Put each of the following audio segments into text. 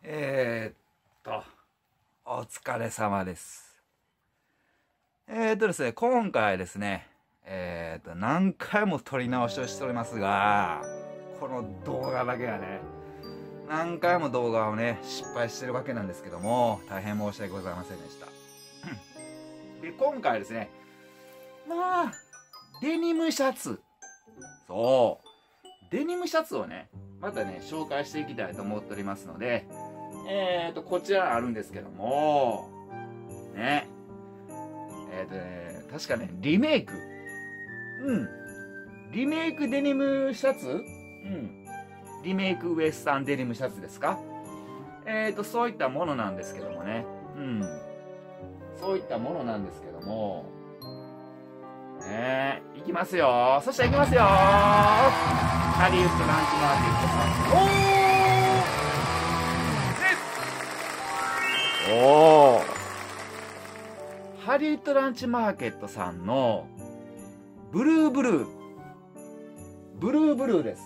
えーっと、お疲れ様です。ですね、今回ですね、何回も撮り直しをしておりますが、この動画だけはね、何回も動画をね、失敗してるわけなんですけども、大変申し訳ございませんでした。で、今回ですね、デニムシャツ。そう。デニムシャツをね、またね、紹介していきたいと思っておりますので、こちらあるんですけども、ね、確かね、リメイク。リメイクデニムシャツリメイクウエスタンデニムシャツですかそういったものなんですけどもね。そういったものなんですけども、いきますよ。そしたらいきますよ。ハリウッドランチマーケットさん。ハリウッドランチマーケットさんのブルーブルーです。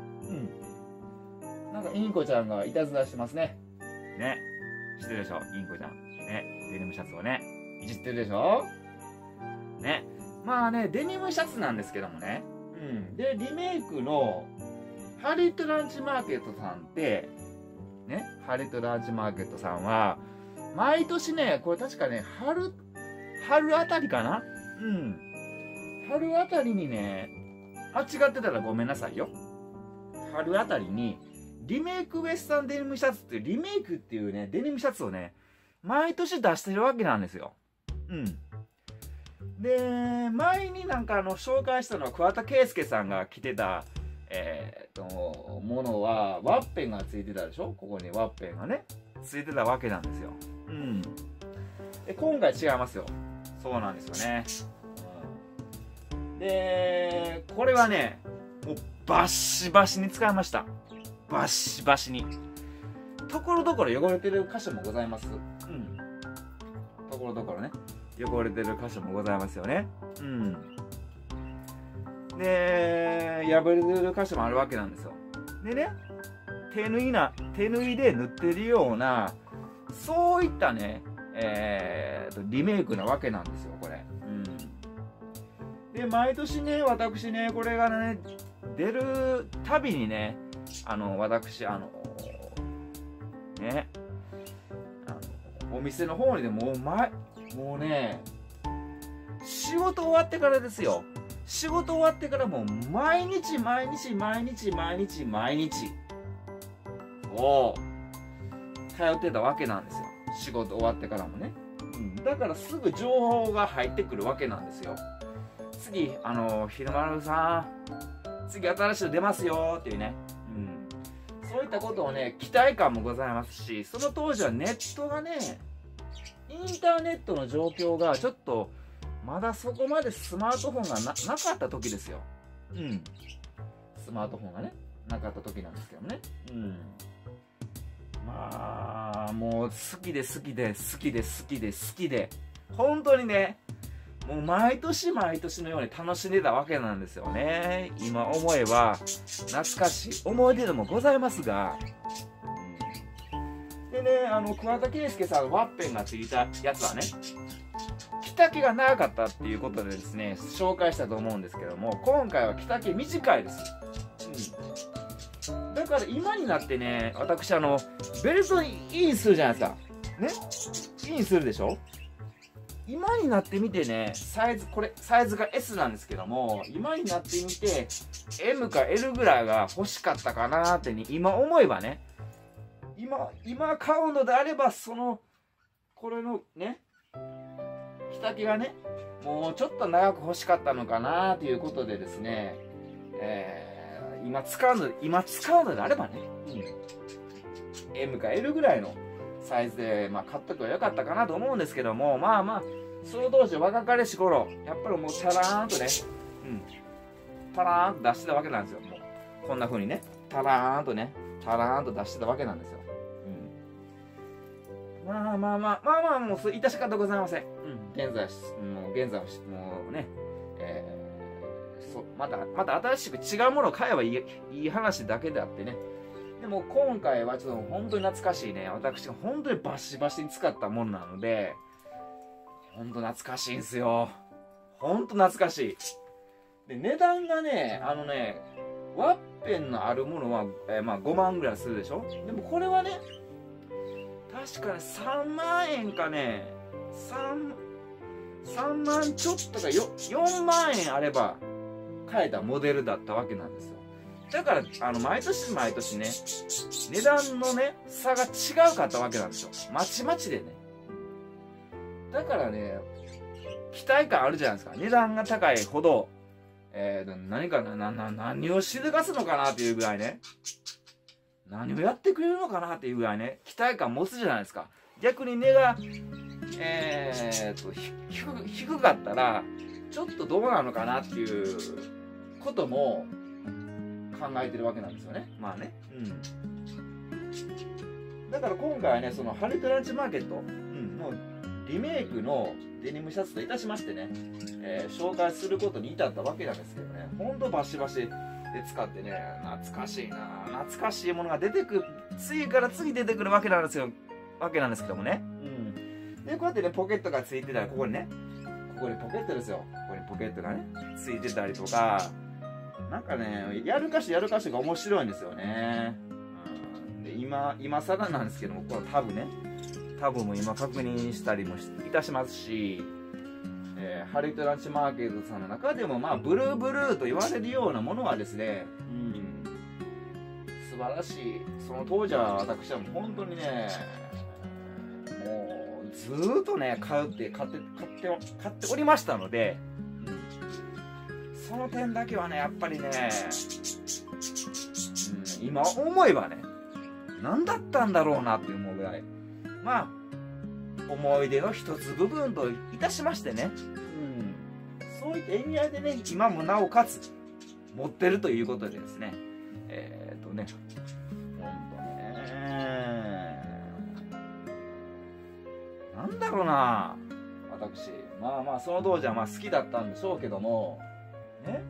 なんかインコちゃんがいたずらしてますね。ね。知ってるでしょ、インコちゃん。ね。デニムシャツをね、いじってるでしょ。ね。まあね、デニムシャツなんですけどもね。で、リメイクのハリウッドランチマーケットさんって、ね、ハリウッドランチマーケットさんは、毎年ね、これ確かね、春あたりかな春あたりにね、違ってたらごめんなさいよ。春あたりに、リメイクウエスタンデニムシャツっていう、リメイクっていうね、デニムシャツをね、毎年出してるわけなんですよ。で、前になんか紹介したのは桑田佳祐さんが着てた、ものは、ワッペンがついてたでしょ。ここにワッペンがね、ついてたわけなんですよ。で、今回違いますよ。そうなんですよね。で、これはね、もうバシバシに使いました。バシバシに。ところどころ汚れてる箇所もございます。ところどころね、汚れてる箇所もございますよね。で、破れてる箇所もあるわけなんですよ。でね、手縫いで塗ってるような、そういったね、リメイクなわけなんですよ、これ。で、毎年ね、私ね、これがね、出るたびにね、私、ね、お店の方にでもうね、仕事終わってからですよ。仕事終わってからもう毎日、そう、通ってたわけなんですよ。仕事終わってからもね。だからすぐ情報が入ってくるわけなんですよ。次、ひるまるさん、次新しいの出ますよっていうね。そういったことをね、期待感もございますし、その当時はネットがね、インターネットの状況がちょっと、まだそこまでスマートフォンがなかった時ですよ。スマートフォンがね、なかった時なんですけどね。まあ、もう好きで、本当にね、もう毎年のように楽しんでたわけなんですよね。今思えば懐かしい思い出でもございますが、でね、桑田佳祐さんのワッペンがついたやつはね、着丈が長かったっていうことでですね、紹介したと思うんですけども、今回は着丈短いです。だから今になってね、私ベルトインするじゃないですか。ね、インするでしょ。今になってみてね、サイズが S なんですけども、今になってみて M か L ぐらいが欲しかったかなってね、今思えばね、今買うのであれば、これのね、着丈がね、もうちょっと長く欲しかったのかなということでですね、今使うのであればね、M か L ぐらいのサイズで、買っとけばよかったかなと思うんですけども、その当時若かりし頃、やっぱりもうタラーンとね、タラーンと出してたわけなんですよ。もうこんな風にね、タラーンと出してたわけなんですよ。もうそれ致し方ございません。現在もうね、また新しく違うものを買えばいい話だけであってね、 でも今回はちょっと本当に懐かしいね、私が本当にバシバシに使ったものなので、本当懐かしいんですよ。本当懐かしい。で、値段がね、ワッペンのあるものは、まあ5万ぐらいするでしょ。でもこれはね、確かね、3万円かね、3万ちょっとか4万円あれば買えたモデルだったわけなんですよ。だから毎年毎年ね、値段のね差が違うかったわけなんですよ。まちまちでね。だからね、期待感あるじゃないですか。値段が高いほど、何か何をしでかすのかなっていうぐらいね、何をやってくれるのかなっていうぐらいね、期待感持つじゃないですか。逆に値が低かったらちょっとどうなのかなっていうことも考えてるわけなんですよね。まあね、だから今回はね、そのハリウッドランチマーケット、のリメイクのデニムシャツといたしましてね、紹介することに至ったわけなんですけどね、ほんとバシバシで使ってね、懐かしいな、懐かしいものが出てくる、次から次出てくるわけなんですけどもね。で、こうやってね、ポケットがついてたら、ここにポケットですよ。ここにポケットがね、ついてたりとか、なんかね、やるかしが面白いんですよね。で、今更なんですけども、このタブも今確認したりもいたしますし、ハリウッドランチマーケットさんの中でも、まあ、ブルーと言われるようなものはですね、素晴らしい。その当時は私はもう本当にね、もうずーっとね買っておりましたので、その点だけはね、やっぱりね、今思えばね、何だったんだろうなって思うぐらい、まあ思い出の一つ部分といたしましてね、そういった意味合いでね、今もなおかつ持ってるということでですね、ほんとね、なんだろうな、私、まあその当時はまあ好きだったんでしょうけどもね、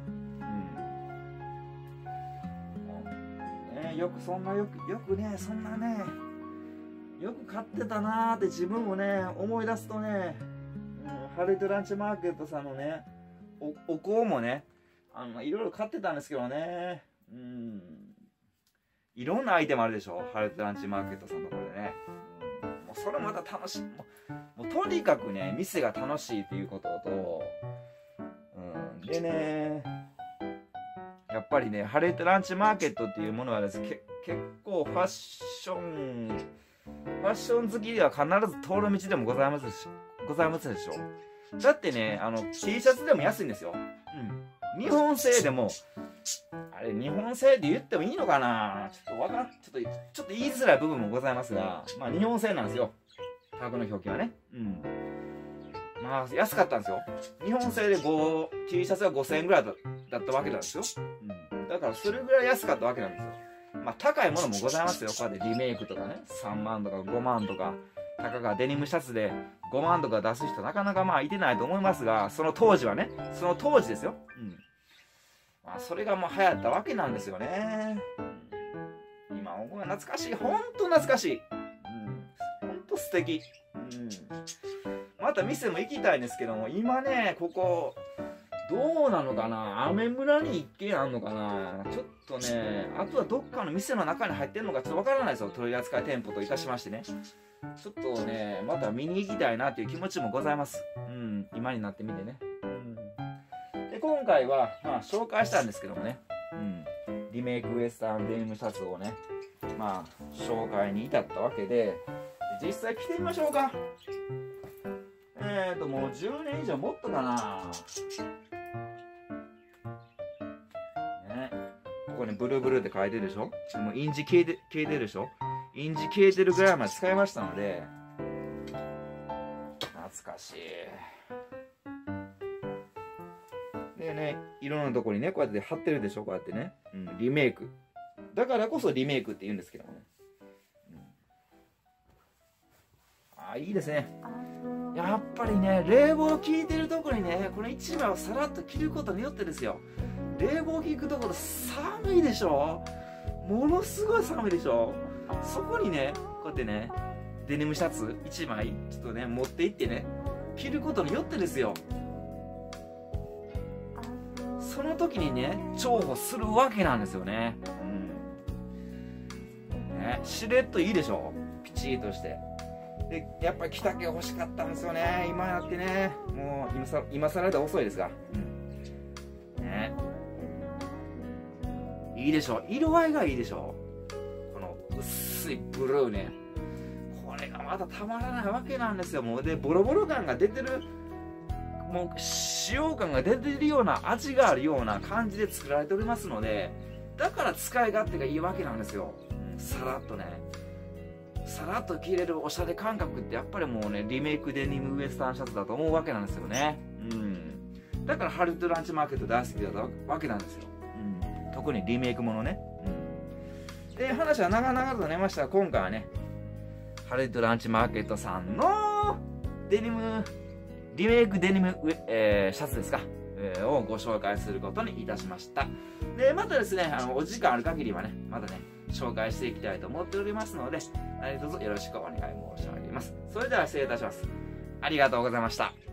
よくそんなよくね、そんなね、よく買ってたなーって自分もね思い出すとね、ハリウッドランチマーケットさんのね、お香もね、いろいろ買ってたんですけどね、いろんなアイテムあるでしょ、ハリウッドランチマーケットさんのところでね。もうそれまた楽しい、もうとにかくね、店が楽しいっていうことと、でね、やっぱりね、ハリウッドランチマーケットっていうものはですね、結構ファッション好きでは必ず通る道でもございますでしょ。だってね、T シャツでも安いんですよ。日本製でも、あれ、日本製で言ってもいいのかな、ちょっと言いづらい部分もございますが、まあ日本製なんですよ、価格の表記はね。まあ安かったんですよ。日本製でT シャツが5000円ぐらいだったわけなんですよ。だからそれぐらい安かったわけなんですよ。まあ高いものもございますよ。こうやってリメイクとかね、3万とか5万とか、たかがデニムシャツで5万とか出す人なかなかまあいてないと思いますが、その当時はね、その当時ですよ。まあそれがもう流行ったわけなんですよね。今思う懐かしい、ほんと懐かしい。ほんと素敵。また店も行きたいんですけども、今ね、ここどうなのかな、アメ村に1軒あんのかな、ちょっとね、あとはどっかの店の中に入ってんのかちょっとわからないですよ、取り扱い店舗といたしましてね。ちょっとね、また見に行きたいなっていう気持ちもございます。今になってみてね。で、今回は、まあ、紹介したんですけどもね、リメイクウエスタンデニムシャツをね、まあ、紹介に至ったわけで、実際着てみましょうか。もう10年以上もっとかな。ね、ここにブルーって書いてるでしょ。もう印字消えてるでしょ。印字消えてるぐらいまで使いましたので、懐かしい。でね、いろんなとこにね、こうやって貼ってるでしょ、こうやってね。リメイク。だからこそリメイクって言うんですけどもね。いいですね。やっぱりね、冷房効いてるところにね、この1枚をさらっと着ることによってですよ、冷房効くところ寒いでしょ。 ものすごい寒いでしょ。そこにねこうやってねデニムシャツ1枚ちょっとね持って行ってね着ることによってですよ、その時にね重宝するわけなんですよね。ね、しれっといいでしょ、ピチッとして。でやっぱり着丈欲しかったんですよね。今やってねもう今更で遅いですが、ね、いいでしょ、色合いがいいでしょ。この薄いブルーね、これがまたたまらないわけなんですよ。もうでボロボロ感が出てる、もう使用感が出てるような、味があるような感じで作られておりますので、だから使い勝手がいいわけなんですよ。さらっとね、さらっと着れるおしゃれ感覚ってやっぱりもうねリメイクデニムウエスタンシャツだと思うわけなんですよね。だからハリウッドランチマーケット大好きだったわけなんですよ。特にリメイクものね。で話は長々となりましたが、今回はねハリウッドランチマーケットさんのデニムリメイクデニム、シャツですか、をご紹介することにいたしました。でまたですねお時間ある限りはねまたね紹介していきたいと思っておりますので、何卒よろしくお願い申し上げます。それでは失礼いたします。ありがとうございました。